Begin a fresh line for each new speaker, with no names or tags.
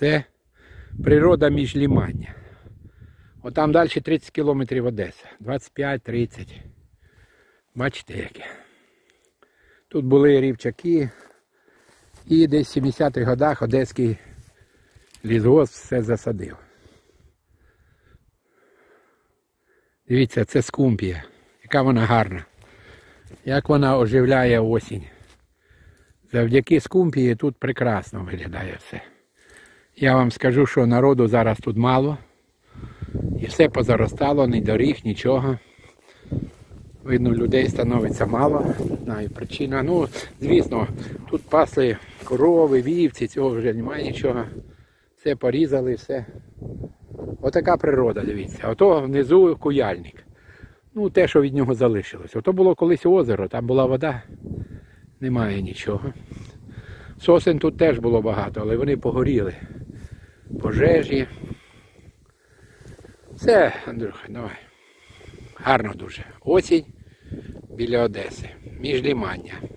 Це природа Міжлімання. Отам далі 30 кілометрів Одеса. 25-30. Бачите яке. Тут були рівчаки. І десь в 70-х годах Одеський лісгосп все засадив. Дивіться, це скумпія. Яка вона гарна. Як вона оживляє осінь. Завдяки скумпії тут прекрасно виглядає все. Я вам скажу, що народу зараз тут мало. І все позаростало, ні доріг, нічого. Видно, людей становиться мало. Не знаю, причина. Ну, звісно, тут пасли корови, вівці, цього вже немає нічого. Все порізали, все. Отака природа, дивіться. Ото внизу Куяльник. Ну, те, що від нього залишилось. Ото було колись озеро, там була вода. Немає нічого. Сосен тут теж було багато, але вони погоріли. Пожежі. Все, Андрюха, давай. Гарно дуже. Осінь біля Одеси. Міжлімання.